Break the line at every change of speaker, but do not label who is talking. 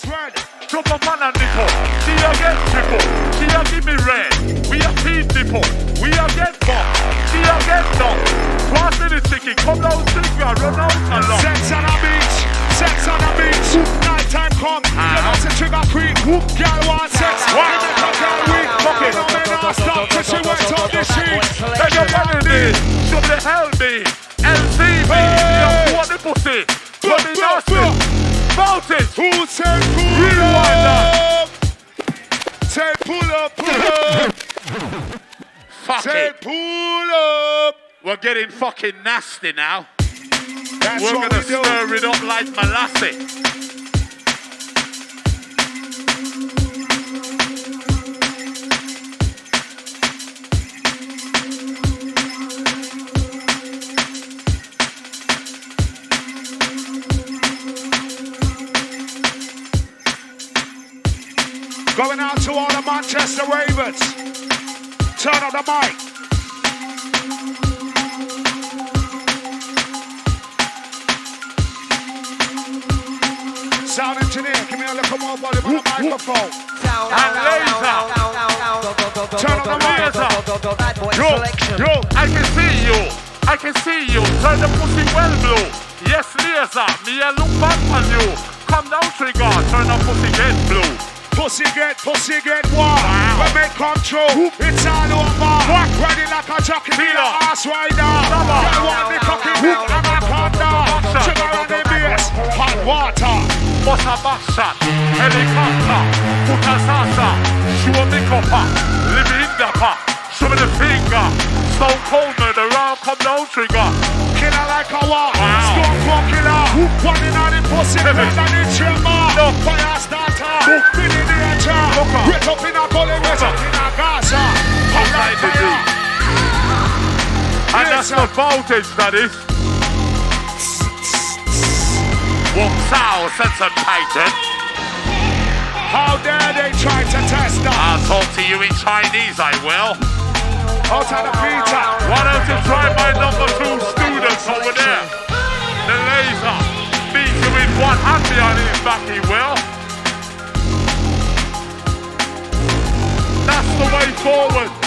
Yes, red.
Drop a man and nipple. She a get triple. She a give me red. We a feed nipple. We a get box. She a get dog. Pass me the chicken. Come down Trigga. Run out and long.
Sex on the beach. Sex on the beach. Night time come. You know the Trigga queen. Girl want sex. Why make a girl weak? Fuck it. No man not stop till she went on the street.
Take your penalty. Show me the hell me. LCB. You want the pussy. Put me nasty. Mountain.
Who said pull
Rewind
up? Say pull up, pull up.
Fuck
Say
it.
pull up.
We're getting fucking nasty now.
That's
We're
what
gonna
we do.
stir it up like molasses.
Going out to all the Manchester Ravens. Turn up the mic. Sound engineer, give me a little more volume on the microphone.
And laser.
Turn up the mic.
Yo, I can see you. I can see you. Turn the pussy well blue. Yes, laser. Me a look back on you. Come down Trigga. Turn the pussy get blue.
Pussy get what? When it come true, it's all over. Ready like a jockey, be the ass rider. Girl want the cocky, anaconda. Trigga on the bass, hot water.
What's a back shot? Helicopter. Put a salsa. Show me copper. Live in the pot. Show me the finger. Stone cold murder. Come down Trigga.
Killer like a war. Stone cold killer. One in on the pussy, and the chamber. Fire starter. Billy the edger. Get up in a gully, get up in a Gaza. Hot like fire.
And that's the voltage, that is. Walk south, sense of Titan.
How dare they try to test us?
I'll talk to you in Chinese, I will.
Out of the Peter.
Why don't you try my number 2 students over there? The laser. Beat you with one hand behind his back, he will. That's the way forward.